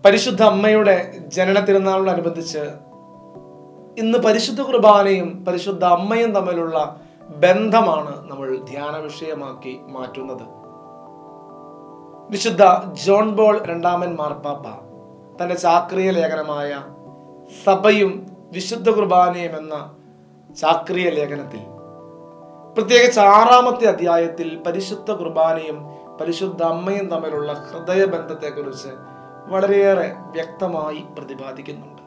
പരിശുദ്ധ അമ്മയുടെ ജനന തിരുനാളിനോടനുബന്ധിച്ച് ഇന്ന് പരിശുദ്ധ കുർബാനയും പരിശുദ്ധ അമ്മയും തമ്മിലുള്ള ബന്ധമാണ് നമ്മൾ ധ്യാന വിഷയമാക്കി മാറ്റുന്നത്. വിശുദ്ധ ജോൺ പോൾ രണ്ടാമൻ മാർപ്പാപ്പ തന്റെ ചാക്രിക ലേഖനമായ സഭയും വിശുദ്ധ കുർബാനയും എന്ന ചാക്രിക ലേഖനത്തിൽ പ്രത്യേകിച്ച് 6-ാമത്തെ അധ്യായത്തിൽ പരിശുദ്ധ കുർബാനയും പരിശുദ്ധ അമ്മയും തമ്മിലുള്ള ഹൃദയബന്ധത്തെക്കുറിച്ച് വളരെയേറെ വ്യക്തമായി പ്രതിപാദിക്കുന്നുണ്ട്.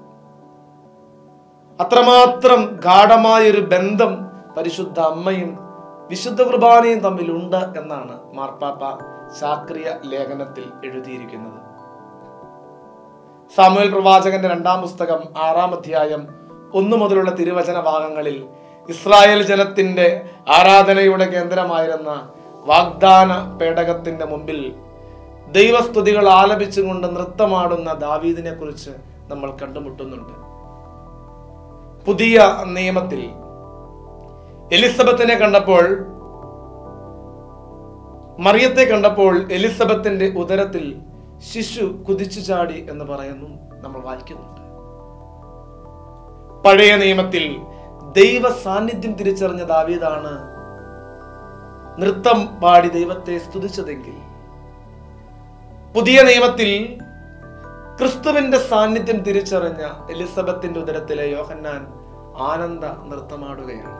അത്രമാത്രം ഗാഢമായൊരു ബന്ധം പരിശുദ്ധ അമ്മയും വിശുദ്ധ കുർബാനയും തമ്മിലുണ്ട് എന്നാണ് മാർപ്പാപ്പ ചാക്രിക ലേഖനത്തിൽ എഴുതിയിരിക്കുന്നത്. സാമുവേൽ പ്രവാചകന്റെ 2-ാം പുസ്തകം 6-ാം അധ്യായം 1 മുതലുള്ള തിരുവചന ഭാഗങ്ങളിൽ ഇസ്രായേൽ ജനത്തിന്റെ ആരാധനയുടെ കേന്ദ്രമായിരുന്ന വാഗ്ദാന പേടകത്തിന്റെ മുമ്പിൽ ദൈവസ്തുതികൾ ആലപിച്ചുകൊണ്ട് നൃത്തമാടുന്ന ദാവീദിനെ കുറിച്ച് നമ്മൾ കണ്ടുമുട്ടുന്നുണ്ട്. പുതിയ നിയമത്തിൽ എലിസബത്തിനെ കണ്ടപ്പോൾ, മറിയത്തെ കണ്ടപ്പോൾ എലിസബത്തിന്റെ ഉദരത്തിൽ ശിശു കുതിച്ചു ചാടി എന്ന് പറയുന്നു നമ്മൾ വായിക്കുന്നുണ്ട്. പഴയ നിയമത്തിൽ ദൈവ സാന്നിധ്യം തിരിച്ചറിഞ്ഞ ദാവീദാണ് നൃത്തം പാടി ദൈവത്തെ സ്തുതിച്ചതെങ്കിൽ, പുതിയ നിയമത്തിൽ ക്രിസ്തുവിന്റെ സാന്നിധ്യം തിരിച്ചറിഞ്ഞ എലിസബത്തിന്റെ ഉദരത്തിലെ യോഹന്നാൻ ആനന്ദ നൃത്തമാടുകയാണ്.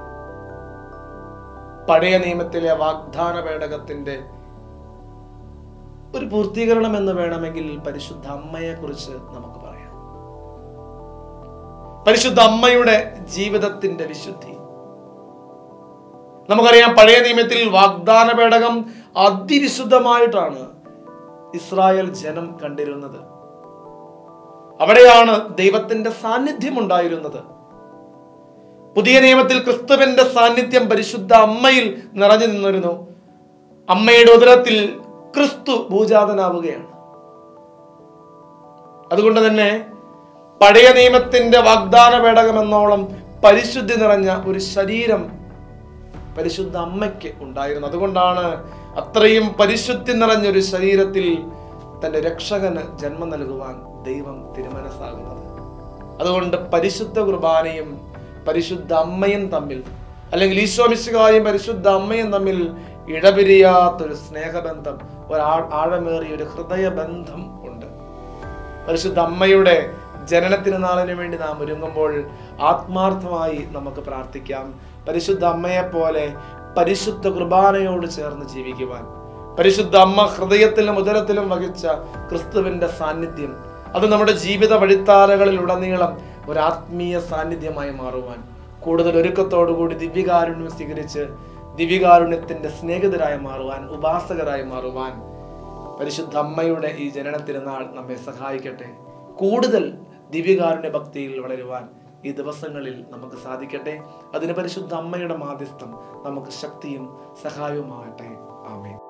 പഴയ നിയമത്തിലെ വാഗ്ദാന പേടകത്തിന്റെ ഒരു പൂർത്തീകരണം എന്ന് വേണമെങ്കിൽ പരിശുദ്ധ അമ്മയെ കുറിച്ച് നമുക്ക് പറയാം. പരിശുദ്ധ അമ്മയുടെ ജീവിതത്തിന്റെ വിശുദ്ധി നമുക്കറിയാം. പഴയ നിയമത്തിൽ വാഗ്ദാന പേടകം അതിവിശുദ്ധമായിട്ടാണ് ഇസ്രായേൽ ജനം കണ്ടിരുന്നത്. അവിടെയാണ് ദൈവത്തിന്റെ സാന്നിധ്യം ഉണ്ടായിരുന്നത്. പുതിയ നിയമത്തിൽ ക്രിസ്തുവിന്റെ സാന്നിധ്യം പരിശുദ്ധ അമ്മയിൽ നിറഞ്ഞു നിന്നിരുന്നു. അമ്മയുടെ ഉദരത്തിൽ ക്രിസ്തു ഭൂജാതനാവുകയാണ്. അതുകൊണ്ട് തന്നെ പഴയ നിയമത്തിന്റെ വാഗ്ദാന പേടകം എന്നോളം പരിശുദ്ധി നിറഞ്ഞ ഒരു ശരീരം പരിശുദ്ധ അമ്മയ്ക്ക് ഉണ്ടായിരുന്നു. അതുകൊണ്ടാണ് അത്രയും പരിശുദ്ധി നിറഞ്ഞൊരു ശരീരത്തിൽ തന്റെ രക്ഷകന് ജന്മം നൽകുവാൻ ദൈവം തിരുമനസ്സാകുന്നത്. അതുകൊണ്ട് പരിശുദ്ധ കുർബാനയും പരിശുദ്ധ അമ്മയും തമ്മിൽ, അല്ലെങ്കിൽ ഈശോ മിശിഹായും പരിശുദ്ധ അമ്മയും തമ്മിൽ ഇടപിരിയാത്തൊരു സ്നേഹബന്ധം, ആഴമേറിയ ഒരു ഹൃദയബന്ധം ഉണ്ട്. പരിശുദ്ധ അമ്മയുടെ ജനന തിരുനാളിന് വേണ്ടി നാം ഒരുങ്ങുമ്പോൾ ആത്മാർത്ഥമായി നമുക്ക് പ്രാർത്ഥിക്കാം. പരിശുദ്ധ അമ്മയെ പോലെ പരിശുദ്ധ കുർബാനയോട് ചേർന്ന് ജീവിക്കുവാൻ, പരിശുദ്ധ അമ്മ ഹൃദയത്തിലും ഉദരത്തിലും വഹിച്ച ക്രിസ്തുവിന്റെ സാന്നിധ്യം അത് നമ്മുടെ ജീവിത വഴിത്താരകളിൽ ഉടനീളം ഒരു ആത്മീയ സാന്നിധ്യമായി മാറുവാൻ, കൂടുതൽ ഒരുക്കത്തോടുകൂടി ദിവ്യകാരുണ്യം സ്വീകരിച്ച് ദിവ്യകാരുണ്യത്തിന്റെ സ്നേഹിതരായി മാറുവാൻ, ഉപാസകരായി മാറുവാൻ പരിശുദ്ധ അമ്മയുടെ ഈ ജനന തിരുനാൾ നമ്മെ സഹായിക്കട്ടെ. കൂടുതൽ ദിവ്യകാരുണ്യ ഭക്തിയിൽ വളരുവാൻ ഈ ദിവസങ്ങളിൽ നമുക്ക് സാധിക്കട്ടെ. അതിന് പരിശുദ്ധ അമ്മയുടെ മാധ്യസ്ഥം നമുക്ക് ശക്തിയും സഹായവുമാകട്ടെ. ആമേൻ.